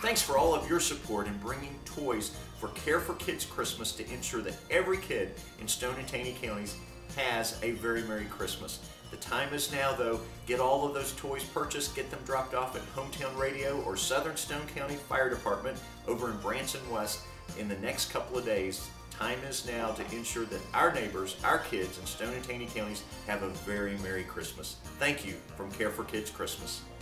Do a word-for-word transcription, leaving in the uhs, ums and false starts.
Thanks for all of your support in bringing toys for Care for Kids Christmas to ensure that every kid in Stone and Taney counties has a very Merry Christmas. The time is now, though. Get all of those toys purchased, get them dropped off at Hometown Radio or Southern Stone County Fire Department over in Branson West in the next couple of days. Time is now to ensure that our neighbors, our kids in Stone and Taney counties have a very Merry Christmas. Thank you from Care for Kids Christmas.